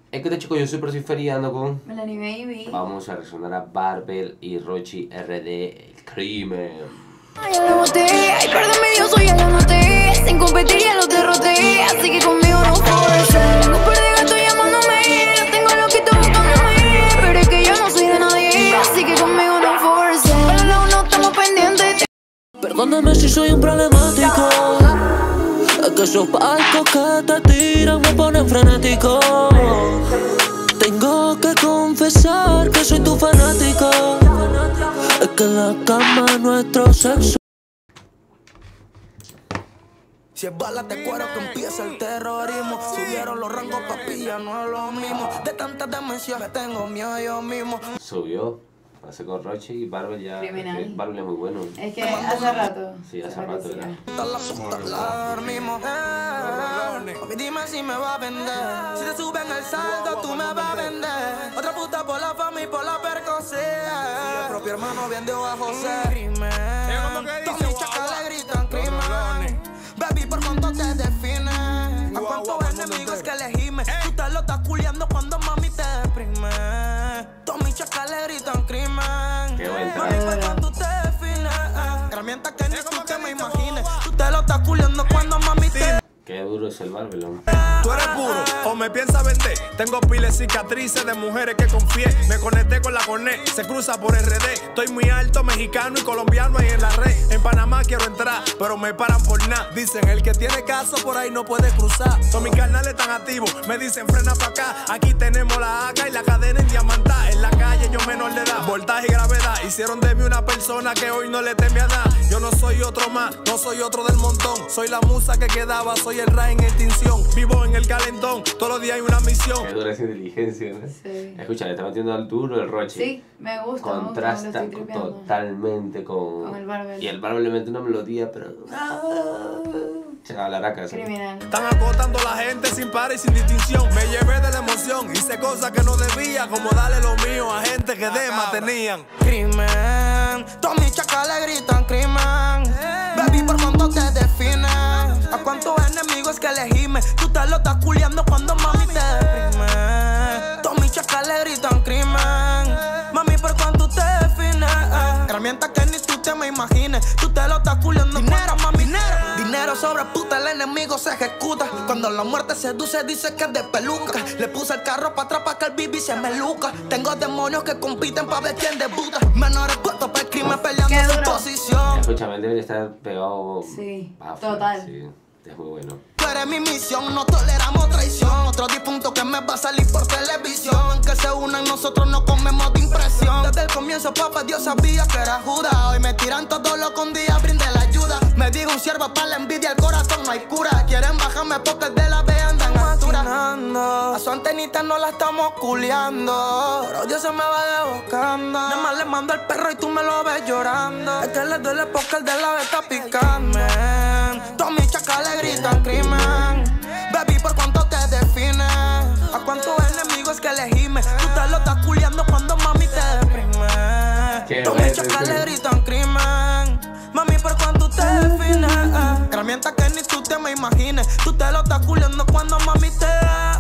Es que chico, yo siempre estoy feriando con... Melanie Baby. Vamos a resonar a Barbell y Rochi RD, el crimen. Ya lo boté, ay, perdón, yo soy ya lo noté. Sin competir ya lo derroté, así que conmigo no favorece. Tengo un par de gatos llamándome, los tengo loquitos buscándome. Pero es que yo no soy de nadie, así que conmigo no favorece. Pero no estamos pendientes. Perdóname si soy un problemático. Es que esos palcos que te tiran me ponen frenético. Tengo que confesar que soy tu fanático. Es que en la cama nuestro sexo. Si es balas de cuero que empieza el terrorismo. Subieron los rangos, papilla, no es lo mismo. De tantas dimensiones tengo miedo yo mismo. Subió, pasé con Rochi y Barbell ya. Criminal. Es que Barbell es muy bueno. Es que hace rato. Sí, hace rato ya. La puta la dormimos. Mami, dime si me va a vender. Si te suben el saldo, tú me vas a vender. Otra puta por la fama y por la percocea. El propio hermano vende a José. Crimen. Todos mis chacales gritan crimen. Baby, por cuánto te define. A cuántos enemigos que elegime. Tú te lo estás culiando cuando mami te deprime. Todos mis chacales gritan crimen. Qué buen Mami, por cuánto te define. Herramienta que ni tú te me imagines. Tú te lo estás culiando cuando mami te... Qué duro es el Barbell, ¿no? Tú eres puro o me piensas vender. Tengo piles cicatrices de mujeres que confié. Me conecté con la Cornet, se cruza por RD. Estoy muy alto, mexicano y colombiano ahí en la red. En Panamá quiero entrar, pero me paran por nada. Dicen, el que tiene caso por ahí no puede cruzar. Todos mis carnales están activos, me dicen frena pa' acá. Aquí tenemos la AK y la cadena en diamantá. En la calle yo menor de edad, voltaje y gravedad. Hicieron de mí una persona que hoy no le teme a nada. Yo no soy otro más, no soy otro del montón. Soy la musa que quedaba, soy el rey en extinción. Vivo en el calentón, todos los días hay una misión. Qué dura esa inteligencia, ¿no? Sí. Escucha, le está metiendo al duro el Rochi. Sí, me gusta. Contrasta me gusta, lo estoy tripeando. totalmente con el Barbell. Y el Barbell le mete una melodía, pero... Chaval, la raca, ¿sabes? Criminal. Están acotando la gente sin par y sin distinción. Me llevé de la emoción, hice cosas que no debía, como darle lo mío a gente que de más tenían. Crimen, todos mis chacales gritan crimen. Baby, por cuánto te define. A cuántos enemigos que elegime. Tú te lo estás culiando cuando mami te deprime. Todos mis chacales gritan crimen. Mami, por cuánto te define. Herramienta que ni tú te me imagines. Tú te lo estás culiando dinero, mami. Dinero sobre puta, el enemigo se ejecuta. Cuando la muerte seduce, dice que es de peluca. Le puse el carro para atrás para que el bibi se me luca. Tengo demonios que compiten para ver quién debuta. Menores puestos para el crimen peleando Qué su duro. posición. Escúchame, él debería estar pegado... Sí, afuera, total. Sí, es muy bueno. Tú eres mi misión, no toleramos traición. Otro difunto que me va a salir por televisión. Aunque se unan, nosotros no comemos de impresión. Desde el comienzo, papá, Dios sabía que era Judas. Hoy me tiran todos los con día, brinde la ayuda. Me dijo un siervo para la envidia, el corazón no hay cura. Quieren bajarme porque el de la B anda en altura. A su antenita no la estamos culeando, pero Dios se me va desbocando. Nada más le mando al perro y tú me lo ves llorando. Es que le duele porque el de la B está picando. Todos mis chacales gritan crimen. Baby, por cuánto te define. A cuántos enemigos que elegime. Tú te lo estás culiando cuando mami te deprime. Todos mis chacales gritan crimen. Mami, por cuánto te define. Herramienta que ni tú te me imagines. Tú te lo estás culiando cuando mami te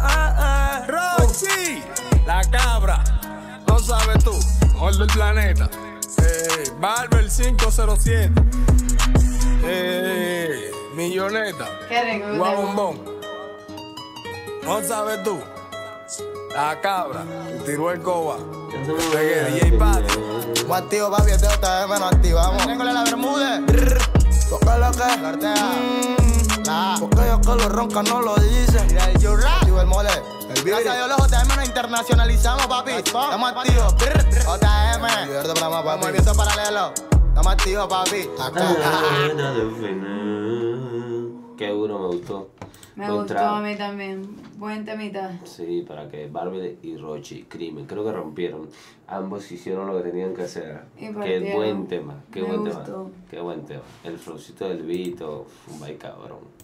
Rochi, la cabra, no sabes tú, mejor del planeta. Barbell 507. Milloneta. Qué rico. Guabombón. No sabes tú. La cabra. Tiró el coba. Pegué DJ Pato. Muy activo, papi, este JM nos activamos. Tengo la Bermúdez. Porque lo que cartea. Porque ellos que lo roncan no lo dicen. Y el Jurra. Activo el mole. Gracias a Dios los JM nos internacionalizamos, papi. Estamos activos. JM. Movimiento paralelo. Estamos activos, papi. Acá. Qué duro, me gustó. Me gustó a mí también. Buen temita. Sí, para que Barbell y Rochi, crimen, creo que rompieron. Ambos hicieron lo que tenían que hacer. Y Qué partieron. buen tema, qué Me buen gustó. tema. Qué buen tema. El flowcito del beat, un baile cabrón.